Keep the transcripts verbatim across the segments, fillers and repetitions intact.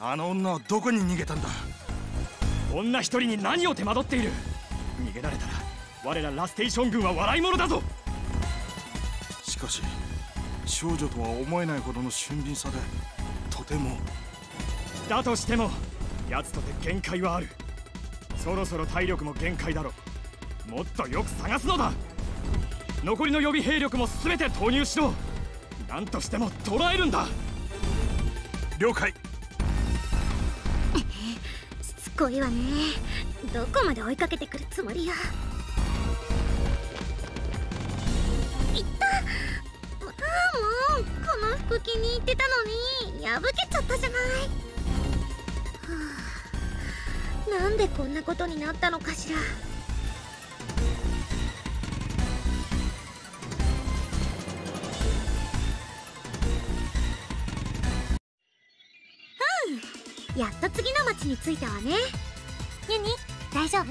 あの女はどこに逃げたんだ。 女一人に何を手間取っている。逃げられたら我らラステーション軍は笑い物だぞ。 しかし少女とは思えないほどの俊敏さで、とても。 だとしても奴とて限界はある。そろそろ体力も限界だろう。もっとよく探すのだ。残りの予備兵力も全て投入しろ。何としても捕らえるんだ。 了解。 しつこいわね。どこまで追いかけてくるつもりや。いった。ああ、もうこの服気に入ってたのに破けちゃったじゃない。はあ、なんでこんなことになったのかしら。うん、やっと次の町に着いたわね。ユニ、大丈夫？うん、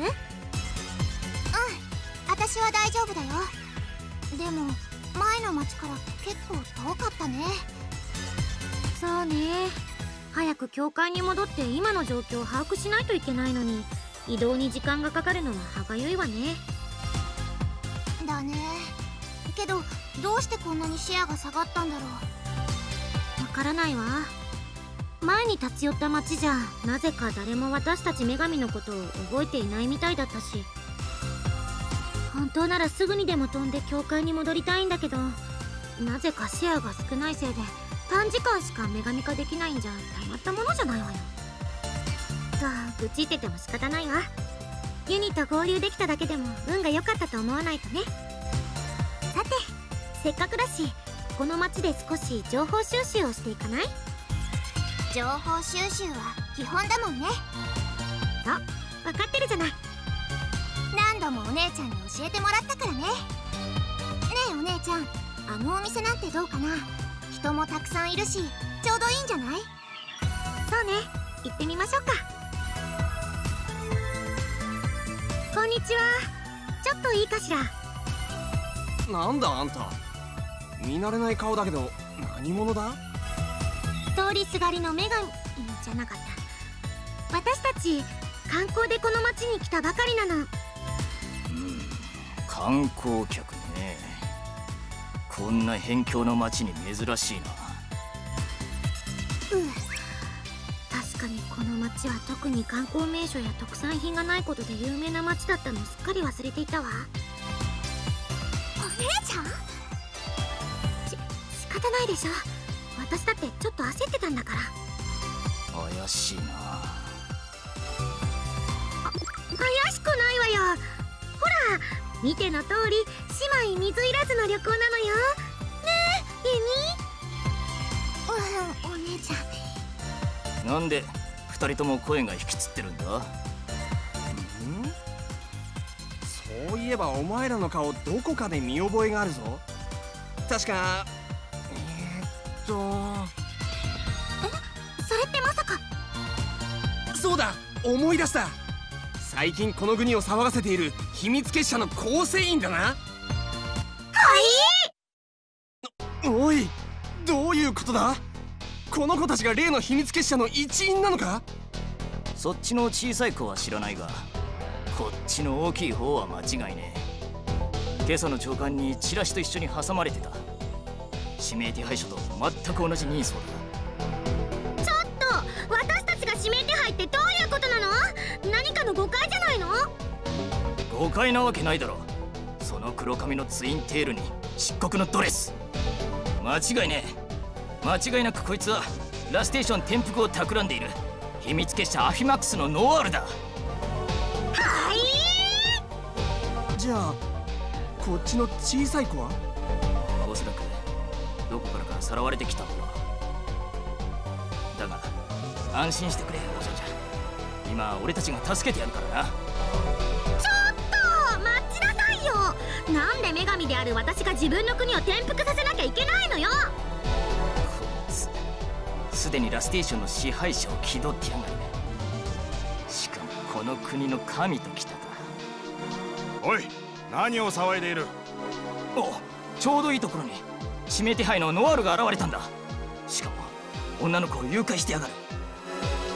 私は大丈夫だよ。でも前の町から結構遠かったね。 そうね。早く教会に戻って今の状況を把握しないといけないのに、移動に時間がかかるのは歯がゆいわね。 だね。けどどうしてこんなにシェアが下がったんだろう。 わからないわ。前に立ち寄った町じゃなぜか誰も私たち女神のことを覚えていないみたいだったし、本当ならすぐにでも飛んで教会に戻りたいんだけど、なぜかシェアが少ないせいで短時間しか女神化できないんじゃたまったものじゃないわよ。さあ愚痴ってても仕方ないわ。ユニと合流できただけでも運が良かったと思わないとね。さて、せっかくだしこの町で少し情報収集をしていかない？ 情報収集は基本だもんね。 そう、分かってるじゃない。 何度もお姉ちゃんに教えてもらったからね。ねえお姉ちゃん、あのお店なんてどうかな。人もたくさんいるしちょうどいいんじゃない？ そうね、行ってみましょうか。こんにちは。ちょっといいかしら。 なんだあんた、見慣れない顔だけど何者だ？ 通りすがりの女神じゃなかった。私たち観光でこの町に来たばかりなの。 うん、観光客ね。こんな辺境の町に珍しいな。 うん、確かにこの町は特に観光名所や特産品がないことで有名な町だったのすっかり忘れていたわ。 お姉ちゃん？ し仕方ないでしょ。私だってちょっと焦ってたんだから。 怪しいな。 怪しくないわよ。ほら見ての通り姉妹水入らずの旅行なのよ。ねえユニ。 うん、お姉ちゃん。 なんで二人とも声が引きつってるんだ？ん？ そういえばお前らの顔どこかで見覚えがあるぞ。確かえー、っとえ、それってまさか。 そうだ、思い出した。最近この国を騒がせている秘密結社の構成員だな。 はい。 おい、どういうことだ？この子たちが例の秘密結社の一員なのか？ そっちの小さい子は知らないが、こっちの大きい方は間違いねえ。今朝の朝刊にチラシと一緒に挟まれてた。指名手配書と全く同じ人相だ。 ちょっと、私たちが指名手配ってどういうことなの？何かの誤解じゃないの？ 誤解なわけないだろ。その黒髪のツインテールに漆黒のドレス、間違いねえ。間違いなくこいつはラステーション転覆を企んでいる秘密結社アフィマックスのノワールだ。はい。 じゃあこっちの小さい子は？ おそらくどこからかさらわれてきたんだ。だが安心してくれお嬢ちゃん、今俺たちが助けてやるからな。 ちょっと待ちなさいよ。なんで女神である私が自分の国を転覆させなきゃいけないのよ。 こいつすでにラステーションの支配者を気取ってやがる。しかもこの国の神ときたか。 おい、何を騒いでいる？ お、ちょうどいいところに指名手配のノワールが現れたんだ。しかも女の子を誘拐してやがる。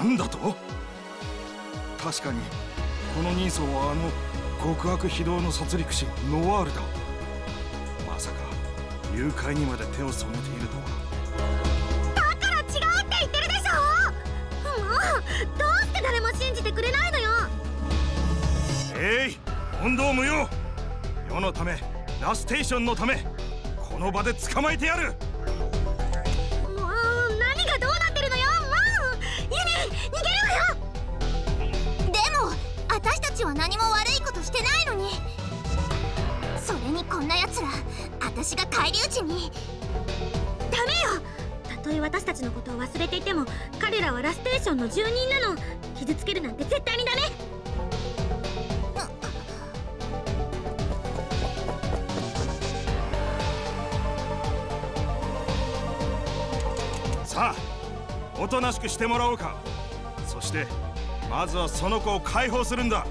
なんだと？確かにこの人相はあの極悪非道の殺戮師ノワールだ。まさか誘拐にまで手を染めているとは。 だから違うって言ってるでしょ。もうどうして誰も信じてくれないのよ。 えい、問答無用。世のため、ラステーションのため、この場で捕まえてやる。 もう何がどうなってるのよ。もうユニ逃げるわよ。 でも私たちは何も悪いことしてないのに。それにこんなやつら私が返り討ちに。 ダメよ。たとえ私たちのことを忘れていても彼らはラステーションの住人なの。傷つけるなんて絶対にダメ。 さあ、おとなしくしてもらおうか。そしてまずはその子を解放するんだ。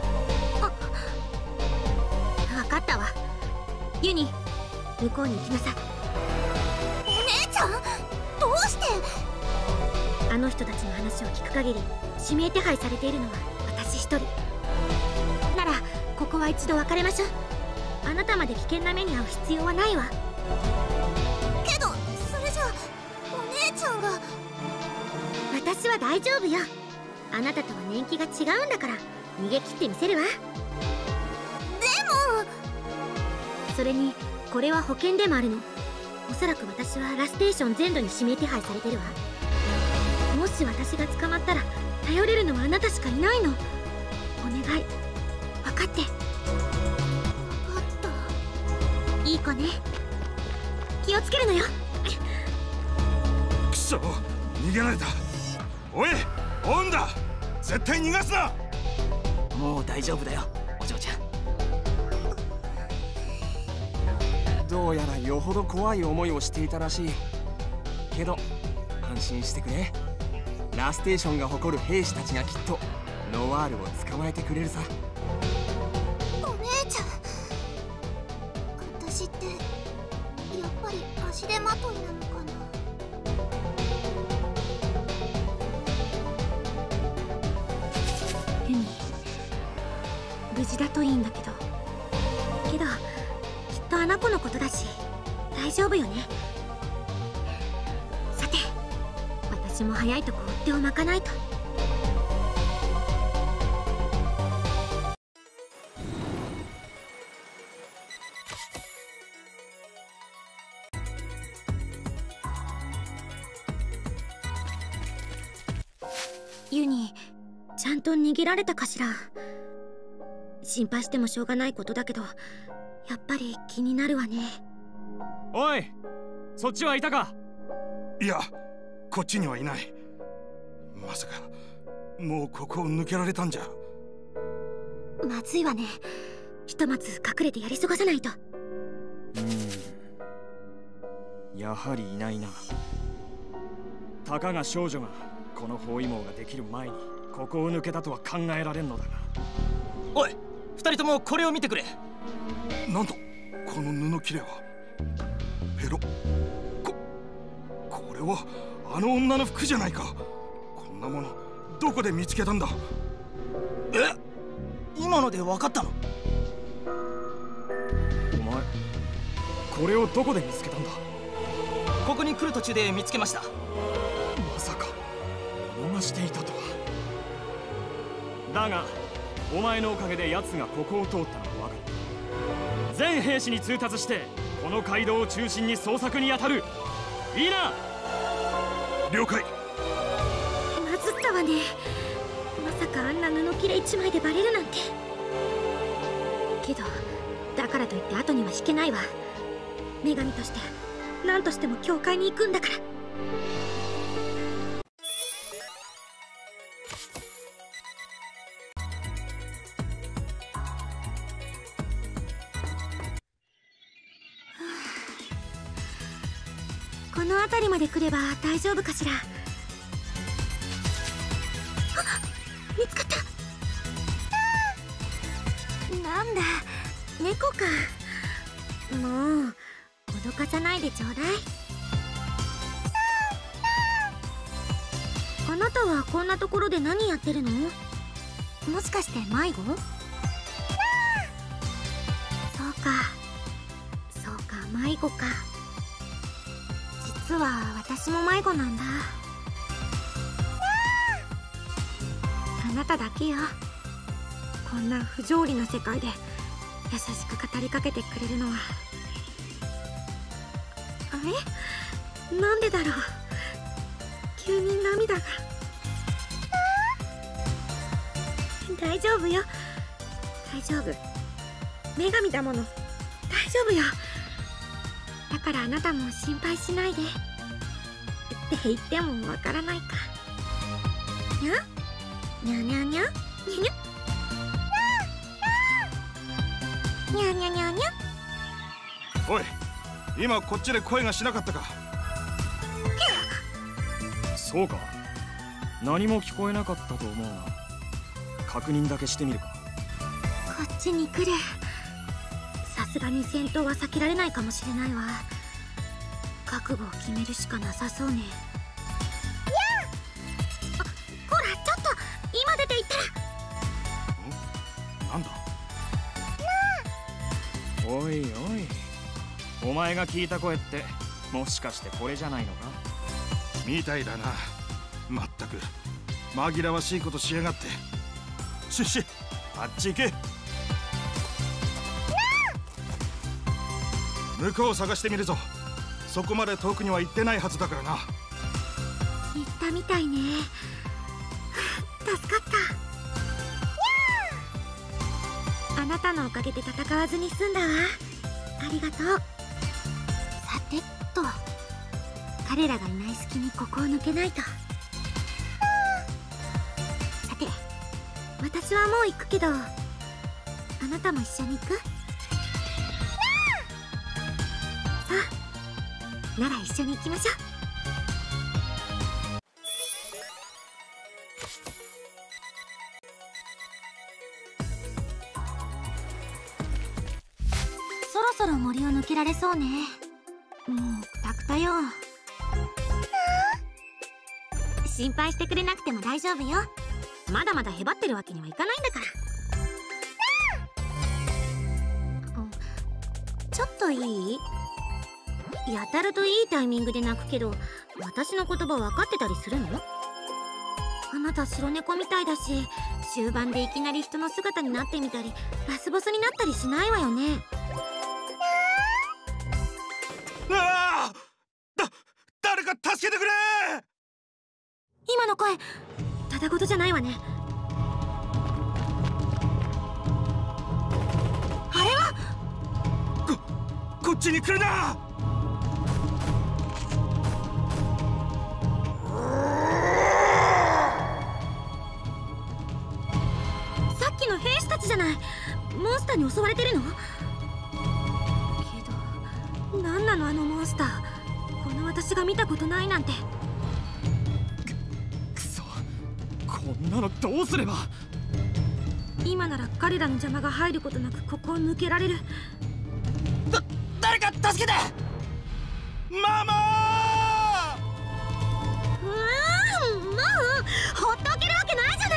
分かったわ。ユニ、向こうに行きなさい。 お姉ちゃん、どうして？ あの人たちの話を聞く限り指名手配されているのは私一人なら、ここは一度別れましょう。あなたまで危険な目に遭う必要はないわ。 けどそれじゃお姉ちゃんが。 私は大丈夫よ。あなたとは年季が違うんだから逃げ切ってみせるわ。 でもそれにこれは保険でもあるの。おそらく私はラステーション全土に指名手配されてるわ。もし私が捕まったら頼れるのはあなたしかいないの。お願い、分かって。 分かった。 いい子ね。気をつけるのよ。 くそ、逃げられた。おい、オンだ。絶対逃がすな。 もう大丈夫だよ、お嬢ちゃん。 どうやらよほど怖い思いをしていたらしい。けど安心してくれ。ラステーションが誇る兵士たちがきっとノワールを捕まえてくれるさ。 お姉ちゃん、私ってやっぱり足手まといなのかな。 ユニ、無事だといいんだけど。けどきっとあの子のことだし大丈夫よね。さて、私も早いとこ追っ手を巻かないと。ユニ、ちゃんと逃げられたかしら。心配してもしょうがないことだけどやっぱり気になるわね。 おい、そっちはいたか？ いや、こっちにはいない。まさかもうここを抜けられたんじゃ。 まずいわね。ひとまず隠れてやり過ごさないと。 うん、やはりいないな。たかが少女がこの包囲網ができる前にここを抜けたとは考えられんのだが。 おい、二人ともこれを見てくれ。 なんとこの布切れはペロ。ここれはあの女の服じゃないか。こんなものどこで見つけたんだ？ え、今ので分かったの？ お前これをどこで見つけたんだ？ ここに来る途中で見つけました。 まさか見逃していたとは。だがお前のおかげで奴がここを通ったのが分かった。全兵士に通達してこの街道を中心に捜索に当たる。いいな？ 了解。 まずったわね。まさかあんな布切れ一枚でバレるなんて。けどだからといって後には引けないわ。女神として何としても教会に行くんだから。この辺りまで来れば大丈夫かしら。あ、見つかった。なんだ、猫か。もう脅かさないでちょうだい。このなたはこんなところで何やってるの？もしかして迷子？そうかそうか、迷子か。実は私も迷子なんだ。あなただけよ、こんな不条理な世界で優しく語りかけてくれるのは。あれ、なんでだろう、急に涙が。大丈夫よ、大丈夫、女神だもの、大丈夫よ。だからあなたも心配しないでって言ってもわからないか。にゃにゃにゃにゃにゃにゃにゃにゃにゃにゃ。 おい、今こっちで声がしなかったか？ そうか、何も聞こえなかったと思うが、確認だけしてみるか。 こっちに来る。さすがに戦闘は避けられないかもしれないわ。覚悟を決めるしかなさそうね。にゃあ、ほらちょっと今出て行ったら。 なんだ？ おいおい、お前が聞いた声ってもしかしてこれじゃないのか？ みたいだな。まったく紛らわしいことしやがって。シュッシュ、あっち行け。向こうを探してみるぞ。そこまで遠くには行ってないはずだからな。 行ったみたいね。助かった。あなたのおかげで戦わずに済んだわ。ありがとう。さてっと、彼らがいない隙にここを抜けないと。さて、私はもう行くけど、あなたも一緒に行く？さあ、なら一緒に行きましょう。そろそろ森を抜けられそうね。もうくたくたよ。心配してくれなくても大丈夫よ。まだまだへばってるわけにはいかないんだから。ちょっといい？やたるといいタイミングで泣くけど、私の言葉分かってたりするの？あなた白猫みたいだし、終盤でいきなり人の姿になってみたりラスボスになったりしないわよね。 ああ！だ、誰か助けてくれ！ 今の声ただごとじゃないわね。あれはこ、こっちに来るな！ さっきの兵士たちじゃない。モンスターに襲われてるの？けど何なのあのモンスター。この私が見たことないなんて。 くそ、こんなのどうすれば。 今なら彼らの邪魔が入ることなくここを抜けられる。 だ、誰か助けて！ ママうーん、もうほっとけるわけないじゃない。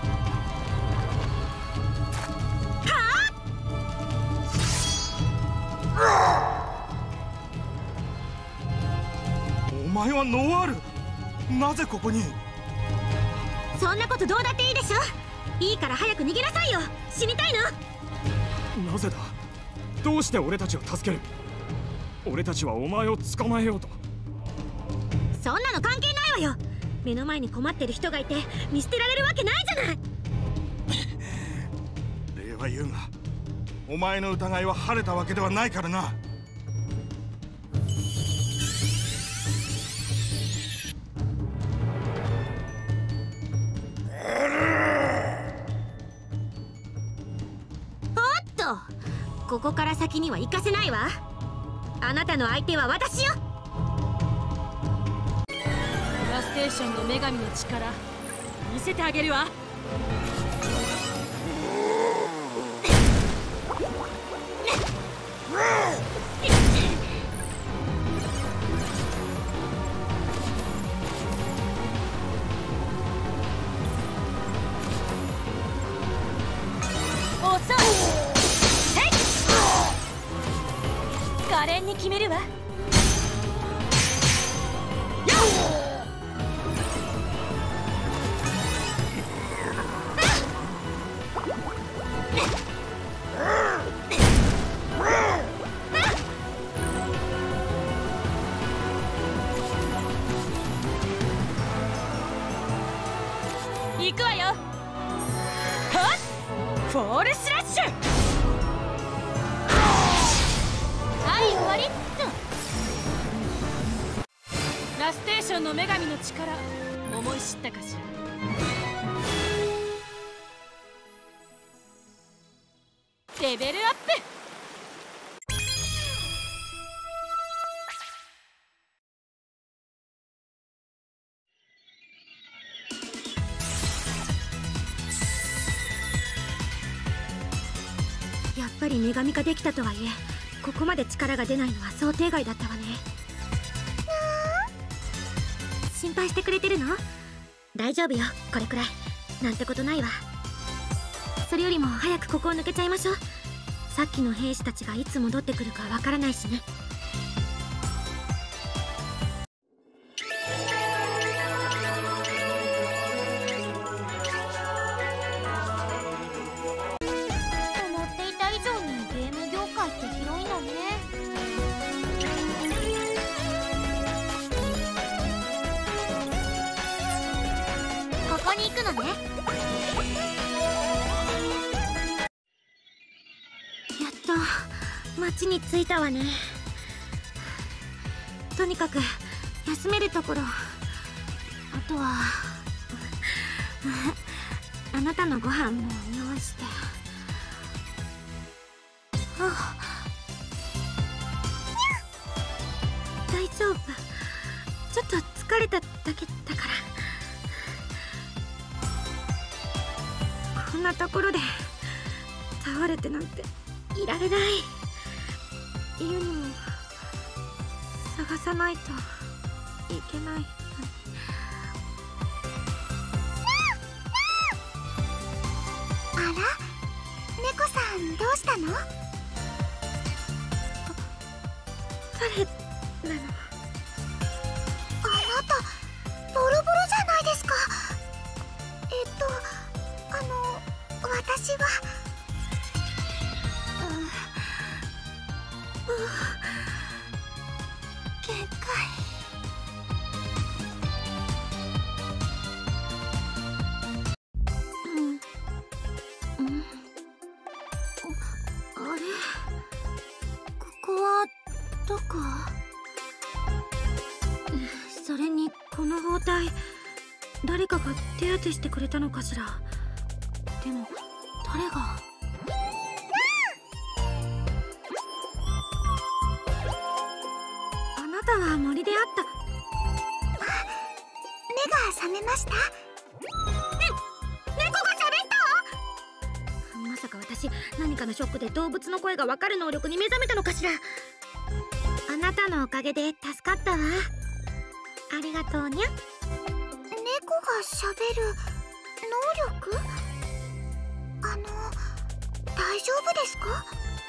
はお前はノワール、なぜここに？ そんなことどうだっていいでしょ。いいから早く逃げなさいよ。死にたいの？ なぜだ？どうして俺たちを助ける？俺たちはお前を捕まえようと。 そんなの関係ないわよ。目の前に困ってる人がいて見捨てられるわけないじゃない。 礼は言うが、お前の疑いは晴れたわけではないからな。 ここから先には行かせないわ。あなたの相手は私よ。 ラステーションの女神の力見せてあげるわ。 面に決めるわ。行くわよ。はっ、フォールスラッシュ。はい、終わり。ラステーションの女神の力、思い知ったかしら。レベルアップ。 やっぱり女神化できたとはいえ、ここまで力が出ないのは想定外だったわね。心配してくれてるの？大丈夫よ、これくらいなんてことないわ。それよりも早くここを抜けちゃいましょう。さっきの兵士たちがいつ戻ってくるかわからないしね。 思っていた以上にゲーム業界って広いのね。ここに行くのね。 やっと町に着いたわね。とにかく休めるところ、あとはあなたのご飯も用意して。あ、大丈夫、ちょっと疲れただけだから。こんなところで倒れてなんていられない。家にも探さないといけない。 あら、猫さんどうしたの？ 誰なの？ あなたボロボロじゃないですか。えっとあの私はうう限界。 うんうん、あれ、ここはどこ？それにこの包帯、誰かが手当てしてくれたのかしら。でも誰が？あなたは森で会った。 目が覚めました。ね、猫が喋った。 まさか私、何かのショックで動物の声がわかる能力に目覚めたのかしら。あなたのおかげで助かったわ。ありがとうにゃ。 猫が喋る能力？あの、大丈夫ですか？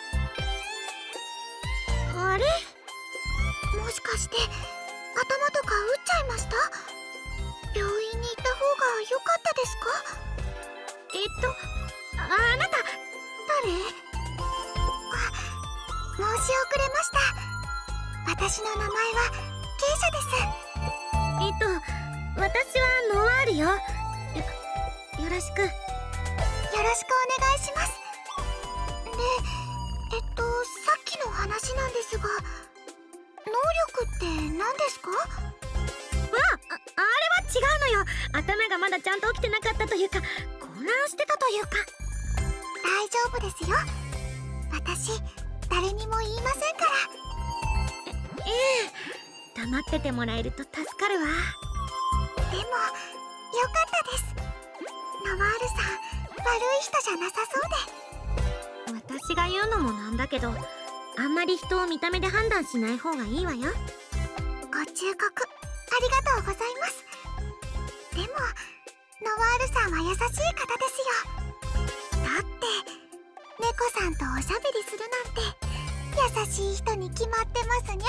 あれ？ もしかして頭とか打っちゃいました？病院に行った方が良かったですか？ えっと、あ、あなた誰？ あ、申し遅れました。私の名前はケイシャです。 えっと、私はノワールよ。よ、よろしく。 よろしくお願いします。で、えっと、さっきの話なんですが、能力って何ですか？ わあ、あ、あれは違うのよ。頭がまだちゃんと起きてなかったというか、混乱してたというか。 大丈夫ですよ。私、誰にも言いませんから。 え、ええ、黙っててもらえると助かるわ。 でも、よかったです。ノワールさん、悪い人じゃなさそうで。 私が言うのもなんだけど、あんまり人を見た目で判断しない方がいいわよ。 ご忠告、ありがとうございます。でも、ノワールさんは優しい方ですよ。だって、猫さんとおしゃべりするなんて、 優しい人に決まってますにゃん。いや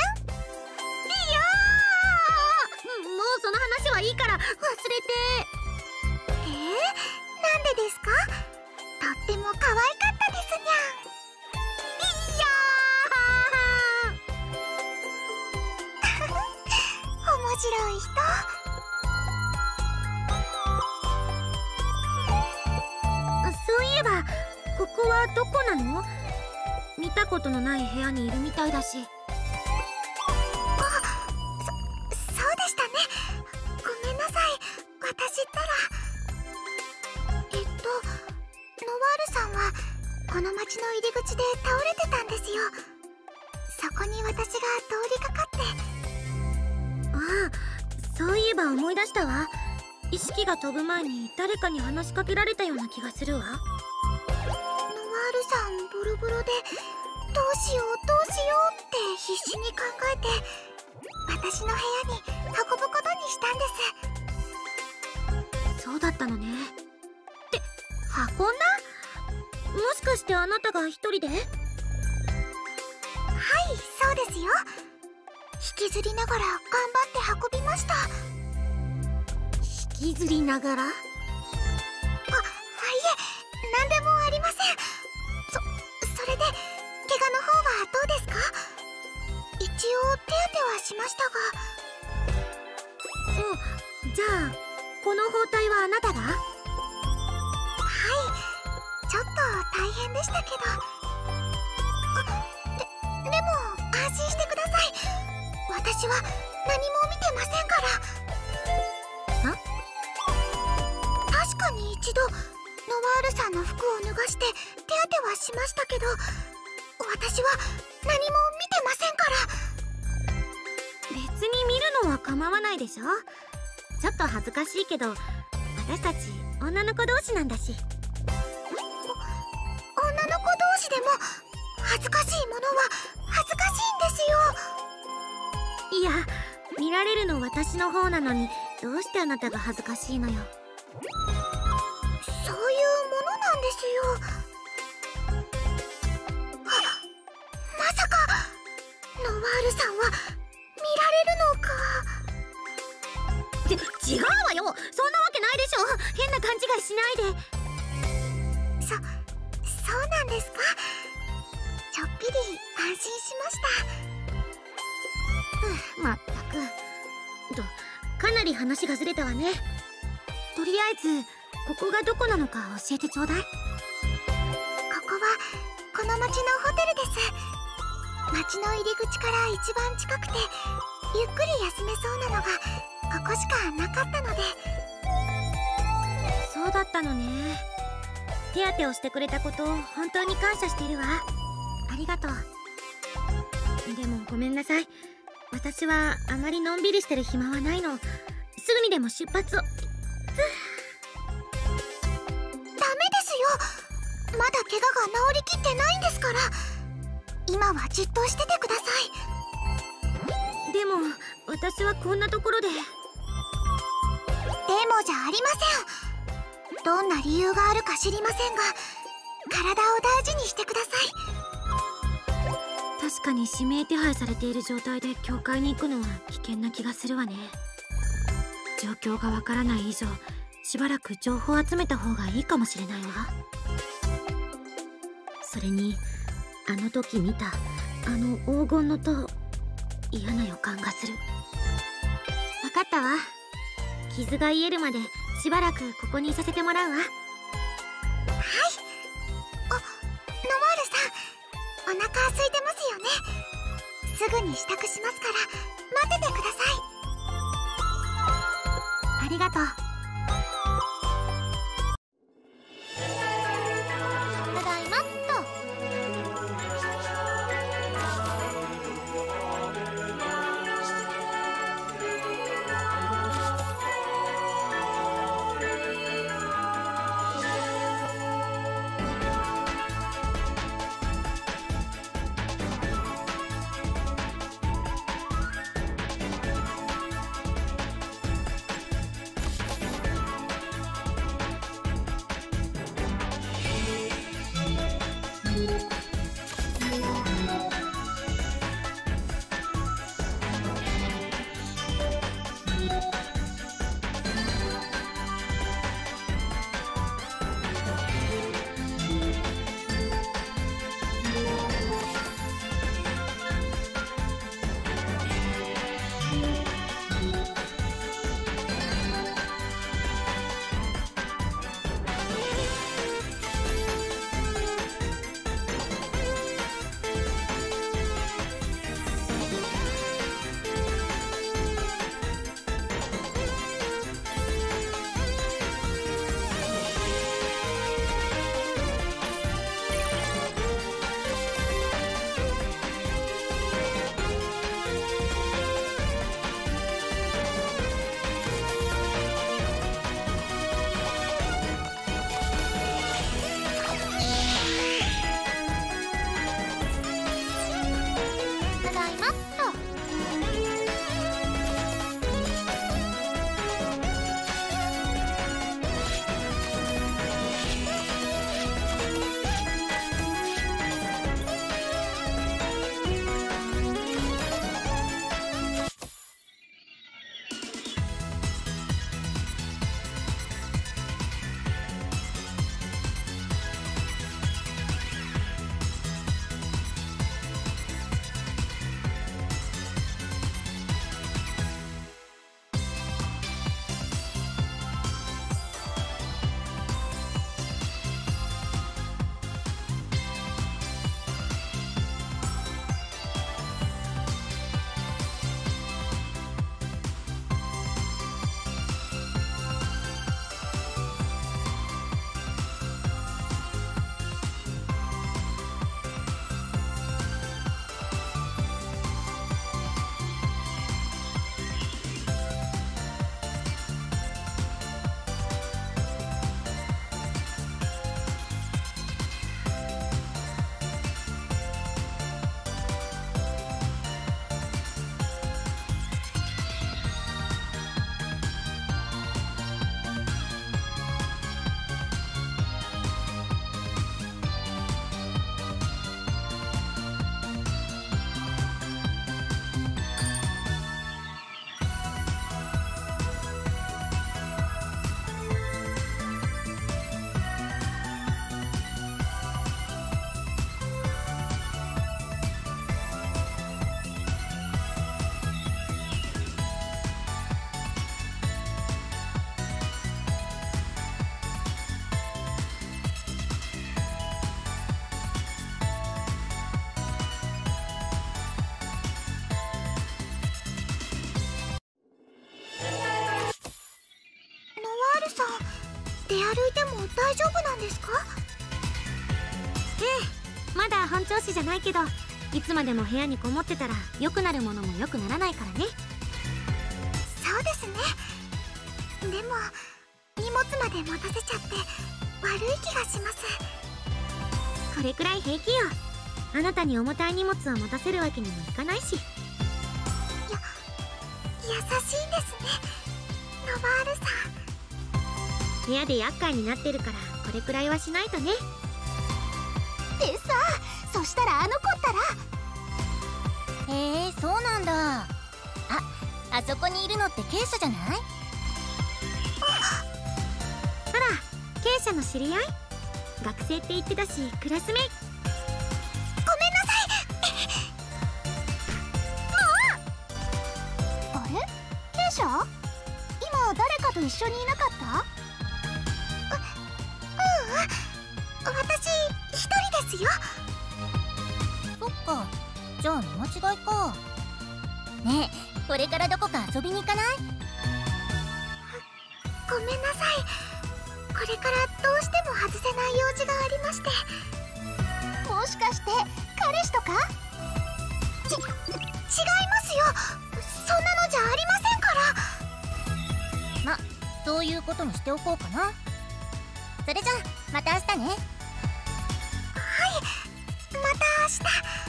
ー、もうその話はいいから忘れて。 えー、なんでですか？とっても可愛かったですにゃん。いやー面白い人。 そういえばここはどこなの？見たことのない部屋にいるみたいだし。 あ、そ、そうでしたね。ごめんなさい。私ったら。えっと、ノワールさんはこの町の入り口で倒れてたんですよ。そこに私が通りかかって。 ああ、そういえば思い出したわ。意識が飛ぶ前に誰かに話しかけられたような気がするわ。 ノワールさんボロボロで、どうしようどうしようって必死に考えて、私の部屋に運ぶことにしたんです。 そうだったのね。って運んだ？もしかしてあなたが一人で？はい、 そうですよ。引きずりながら頑張って運びました。 引きずりながら？あ、 あ、いえ、何でもありません。そ、それで怪我の方はどうですか？一応手当てはしましたが。 うん、じゃあこの包帯はあなたが？ はい、ちょっと大変でしたけど。あ、で、でも安心してください。私は何も見てませんから。 あ？ 確かに一度ノワールさんの服を脱がして手当てはしましたけど、私は何も見てませんから。 別に見るのは構わないでしょ。ちょっと恥ずかしいけど私たち女の子同士なんだし。 お女の子同士でも恥ずかしいものは恥ずかしいんですよ。 いや、見られるの私の方なのにどうしてあなたが恥ずかしいのよ。 そういうものなんですよ。は、まさかノワールさんは見られるのか。 ち違うわよ、そんなわけないでしょ。変な勘違いしないで。 そ、そうなんですか。ちょっぴり安心しました。 まったく。と、かなり話がずれたわね。とりあえずここがどこなのか教えてちょうだい。 ここはこの町のホテルです。町の入り口から一番近くてゆっくり休めそうなのがここしかなかったので。 そうだったのね。手当てをしてくれたことを本当に感謝しているわ。ありがとう。でもごめんなさい。私はあまりのんびりしてる暇はないの。すぐにでも出発を。ダメですよ。まだ怪我が治りきってないんですから。今はじっとしててください。でも私はこんなところで。でもじゃありません。どんな理由があるか知りませんが、体を大事にしてください。 確かに指名手配されている状態で教会に行くのは危険な気がするわね。状況がわからない以上、しばらく情報を集めた方がいいかもしれないわ。それにあの時見たあの黄金の塔、嫌な予感がする。分かったわ。傷が癒えるまでしばらくここにいさせてもらうわ。はい。 あ、ノワールさん、お腹空いてますよね。すぐに支度しますから待っててください。 ありがとう。 ただいまっと。 さん、出歩いても大丈夫なんですか？ ええ、まだ本調子じゃないけど、いつまでも部屋にこもってたら良くなるものも良くならないからね。 そうですね。でも荷物まで持たせちゃって悪い気がします。 これくらい平気よ。あなたに重たい荷物を持たせるわけにもいかないし。 や優しいんですね、ノバールさん。 部屋で厄介になってるからこれくらいはしないとね。 でさ、そしたらあの子ったら。 へえ、そうなんだ。あ、あそこにいるのってケイシャじゃない？ あら、ケイシャの知り合い？学生って言ってたし、クラスメイト。 ごめんなさい。もうあれ、ケイシャ？今誰かと一緒にいなかった？う、ううん、私一人ですよ。 そっか、じゃあ見間違いか。ねえ、これからどこか遊びに行かない？ ごめんなさい。これからどうしても外せない用事がありまして。もしかして彼氏とか？ち、違いますよ。そんなのじゃありませんから。 ま、そういうことにしておこうかな。それじゃあまた明日ね。 はい、また明日。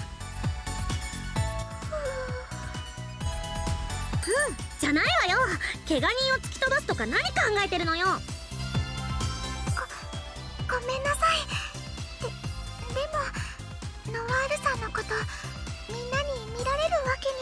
うん、じゃないわよ。怪我人を突き飛ばすとか何考えてるのよ。 ご、ごめんなさい。で、でもノワールさんのことみんなに見られるわけ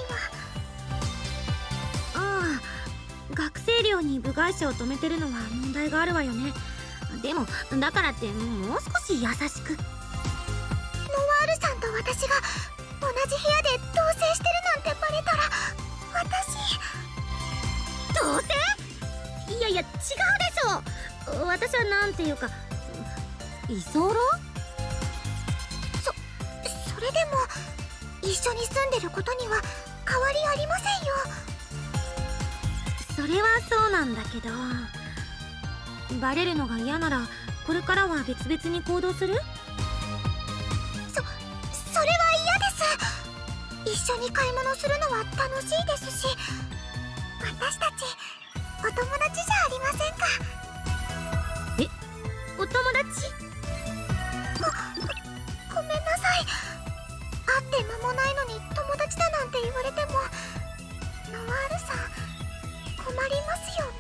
には。 ああ、学生寮に部外者を止めてるのは問題があるわよね。でもだからってもう少し優しく。 ノワールさんと私が同じ部屋で同棲してるなんてバレたら、私。 同棲？いやいや、違うでしょ。私はなんていうか、居候？ そ、それでも一緒に住んでることには変わりありませんよ。 それはそうなんだけど、バレるのが嫌ならこれからは別々に行動する？ そ、それは嫌です。一緒に買い物するのは楽しいですし、私たちお友達じゃありませんか。 え、お友達？ ご、ごめんなさい。会って間もないのに友達だなんて言われても、ノワールさん困りますよね。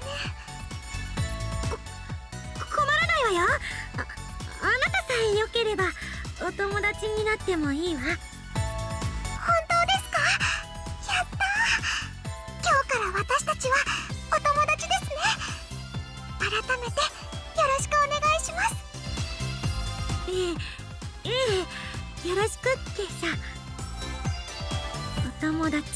こ、困らないわよ。あ、あなたさえ良ければお友達になってもいいわ。 本当ですか？やったー。今日から私たちはお友達ですね。改めてよろしくお願いします。 ええ、ええ、よろしくケイシャ。お友達か。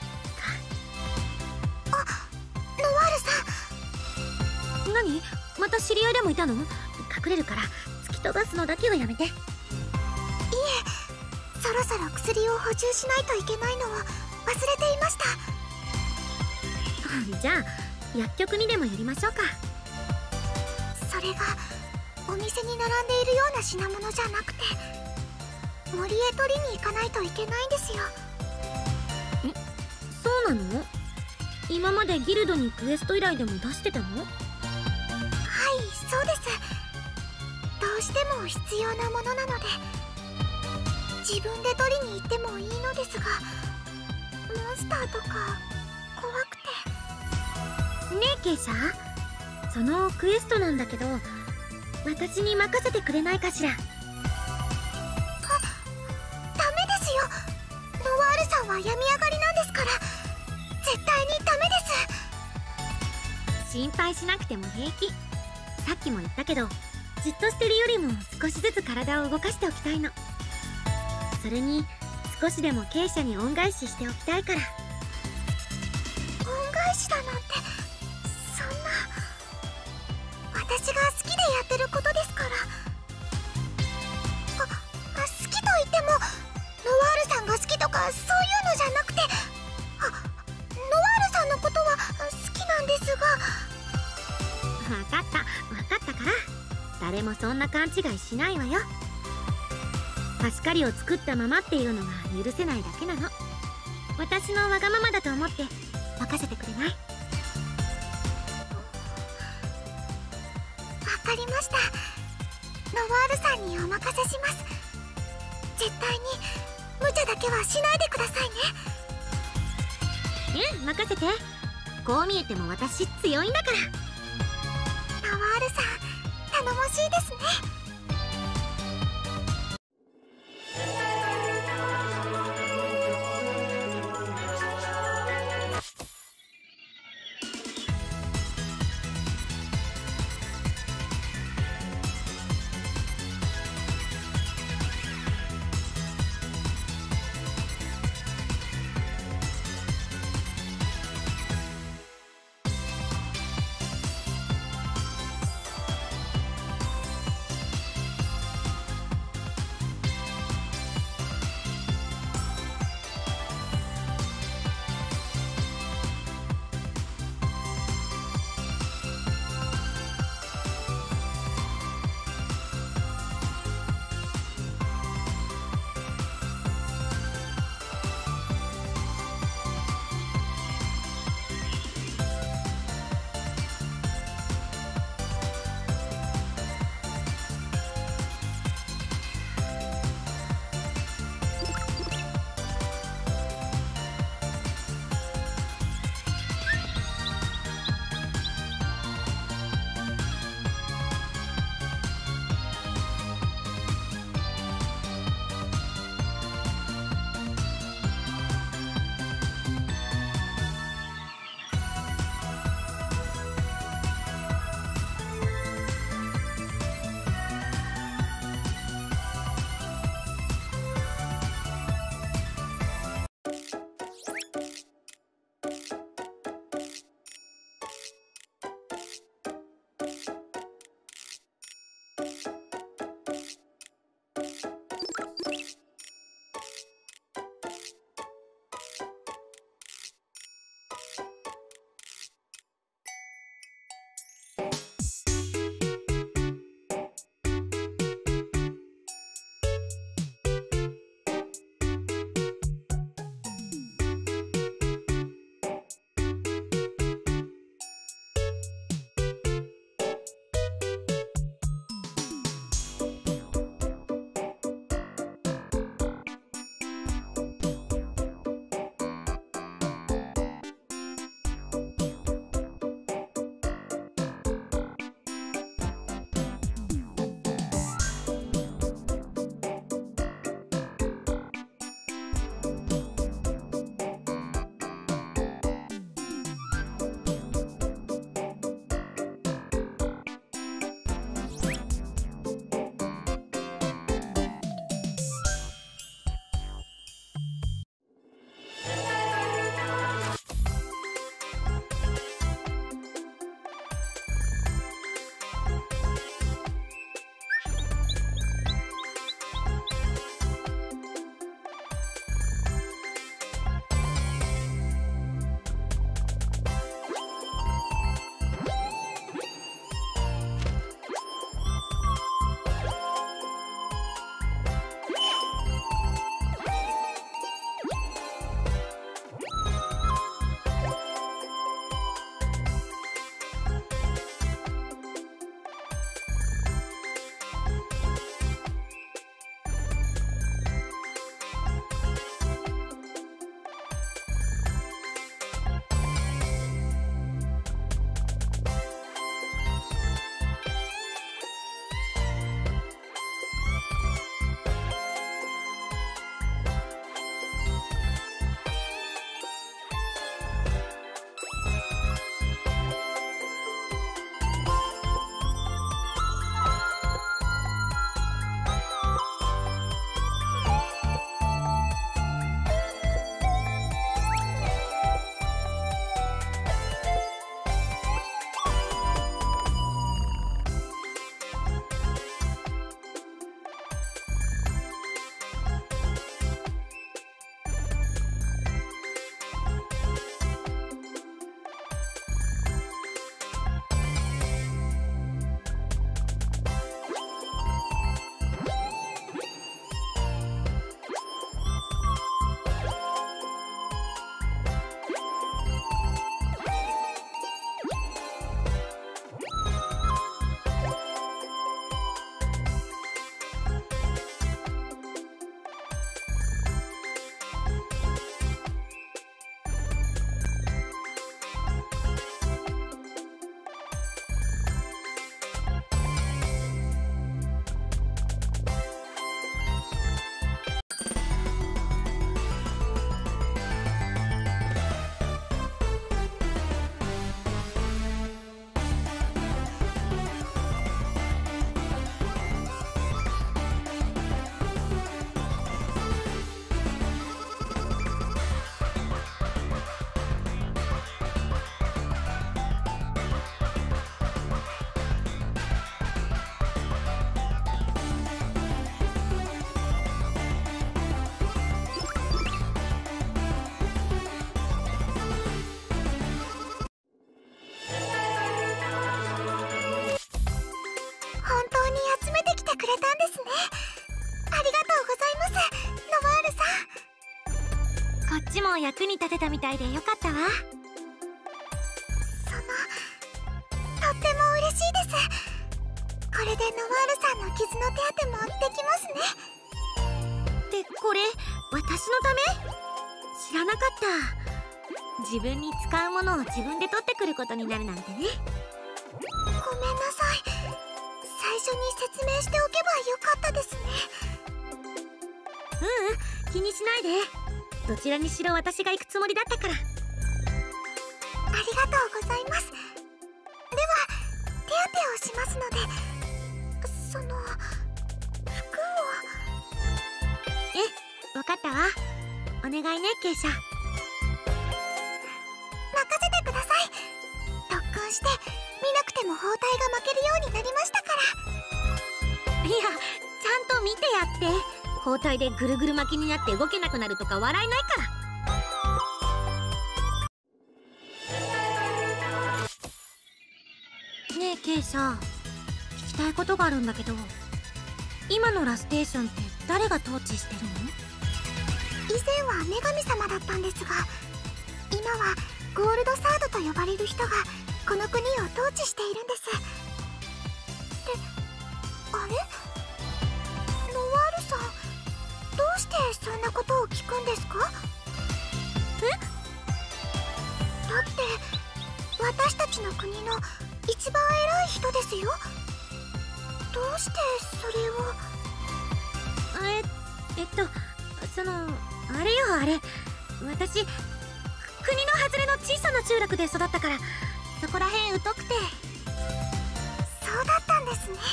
あ、ノワールさん。 何？また知り合いでもいたの？隠れるから突き飛ばすのだけはやめて。いえ、 そろそろ薬を補充しないといけないのを忘れていました。 じゃあ薬局にでも寄りましょうか。 それがお店に並んでいるような品物じゃなくて、森へ取りに行かないといけないんですよ。 え、そうなの？今までギルドにクエスト依頼でも出してたの？ はい、そうです。どうしても必要なものなので、自分で取りに行ってもいいのですが、モンスターとか怖くて。 ねえケイシャ、そのクエストなんだけど、私に任せてくれないかしら。 あ、ダメですよ。ノワールさんは病み上がりなんですから、絶対にダメです。 心配しなくても平気。さっきも言ったけど、じっとしてるよりも少しずつ体を動かしておきたいの。それに少しでもケイシャに恩返ししておきたいから。 恩返しだなんて、そんな。私が好きでやってることですから。あ、あ、好きと言ってもノワールさんが好きとかそういうのじゃなくて、あ、ノワールさんのことは好きなんですが。 分かった分かったから、誰もそんな勘違いしないわよ。貸し借りを作ったままっていうのが許せないだけなの。私のわがままだと思って任せてくれない？わかりました。ノワールさんにお任せします。絶対に無茶だけはしないでくださいね。 うん、任せて。こう見えても私強いんだから。 ノワールさん頼もしいですね。 くれたんですね。ありがとうございます、ノワールさん。 こっちも役に立てたみたいでよかったわ。 そのとっても嬉しいです。これでノワールさんの傷の手当てもできますね。 ってこれ私のため？知らなかった。自分に使うものを自分で取ってくることになるなんてね。 ごめんなさい。最初に説明しておけばよかったですね。 ううん、気にしないで。どちらにしろ私が行くつもりだったから。 ありがとうございます。では手当てをしますので、その服を。 え、わかったわ。お願いね、ケイシャ。 任せてください。特訓して見なくても包帯が巻けるようになりましたから。 いや、ちゃんと見てやって。包帯でぐるぐる巻きになって動けなくなるとか笑えないから。ねえケイシャ、聞きたいことがあるんだけど、今のラステーションって誰が統治してるの？ 以前は女神様だったんですが、今はゴールドサードと呼ばれる人がこの国を統治しているんです。ってあれ、ノワールさん、どうしてそんなことを聞くんですか？え？だって私たちの国の一番偉い人ですよ。どうしてそれを。 ええっとそのあれよ、あれ私国の外れの小さな集落で育ったから、そこらへん疎くて。 そうだったんですね。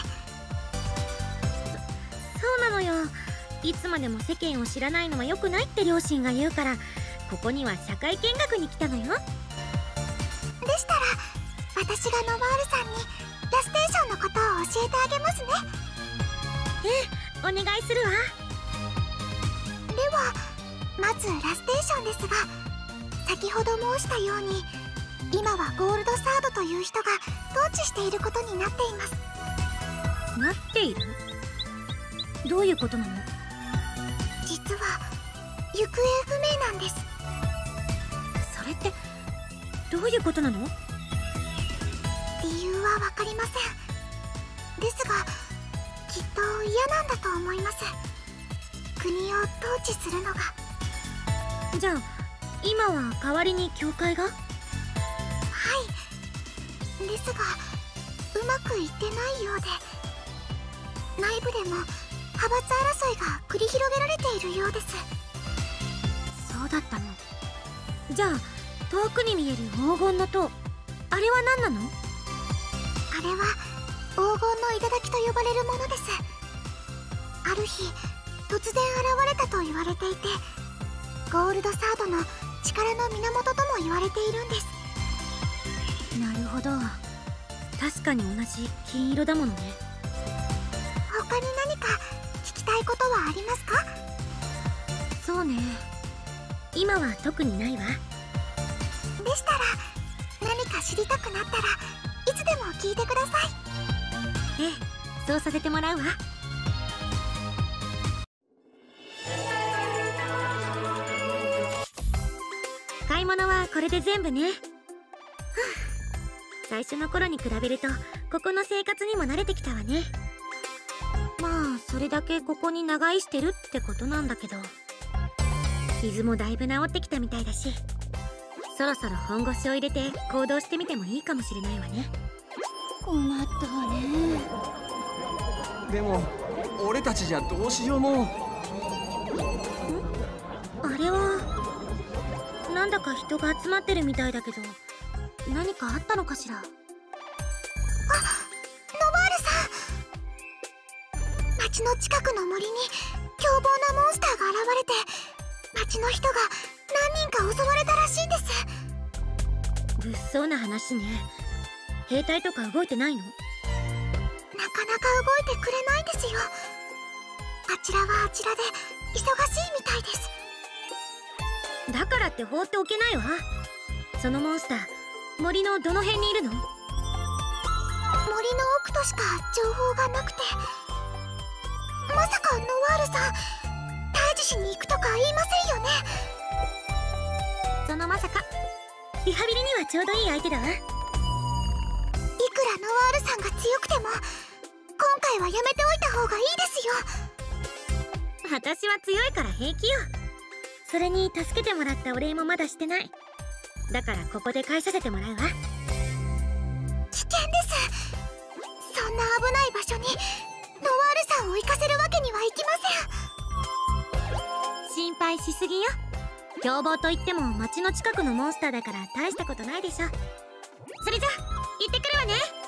そそうなのよ。いつまでも世間を知らないのは良くないって両親が言うから、ここには社会見学に来たのよ。 でしたら私がノワールさんにラステーションのことを教えてあげますね。 ええ、お願いするわ。 ではまずラステーションですが、先ほど申したように今はゴールドサードという人が統治していることになっています。 なっている？どういうことなの？ 実は行方不明なんです。 それってどういうことなの？ 理由は分かりません。ですがきっと嫌なんだと思います。国を統治するのが。 じゃあ今は代わりに教会が？ はい。ですがうまくいってないようで、内部でも派閥争いが繰り広げられているようです。 そうだったの。じゃあ遠くに見える黄金の塔、あれは何なの？ あれは黄金の頂と呼ばれるものです。ある日突然現れたと言われていて、ゴールドサードの力の源とも言われているんです。 なるほど、確かに同じ金色だものね。 他に何か聞きたいことはありますか？ そうね、今は特にないわ。 でしたら何か知りたくなったらいつでも聞いてください。 ええ、そうさせてもらうわ。買い物はこれで全部ね。ふぅ、最初の頃に比べるとここの生活にも慣れてきたわね。まあそれだけここに長居してるってことなんだけど、傷もだいぶ治ってきたみたいだし、そろそろ本腰を入れて行動してみてもいいかもしれないわね。 困ったわね。 でも俺たちじゃどうしようも。 あれはなんだか人が集まってるみたいだけど、何かあったのかしら。あ、ノワールさん、町の近くの森に凶暴なモンスターが現れて、町の人が何人か襲われたらしいんです。 物騒な話ね。兵隊とか動いてないの？ なかなか動いてくれないんですよ。あちらはあちらで忙しいみたいです。 だからって放っておけないわ。そのモンスター、森のどの辺にいるの？ 森の奥としか情報がなくて、 まさかノワールさん退治しに行くとか言いませんよね。 そのまさかリハビリにはちょうどいい相手だわ。いくらノワールさんが強くても今回はやめておいた方がいいですよ。 私は強いから平気よ。それに助けてもらったお礼もまだしてない。だからここで返させてもらうわ。 危険です。そんな危ない場所にノワールさんを行かせるわけにはいきません。 心配しすぎよ。凶暴といっても町の近くのモンスターだから大したことないでしょ。それじゃ行ってくるわね。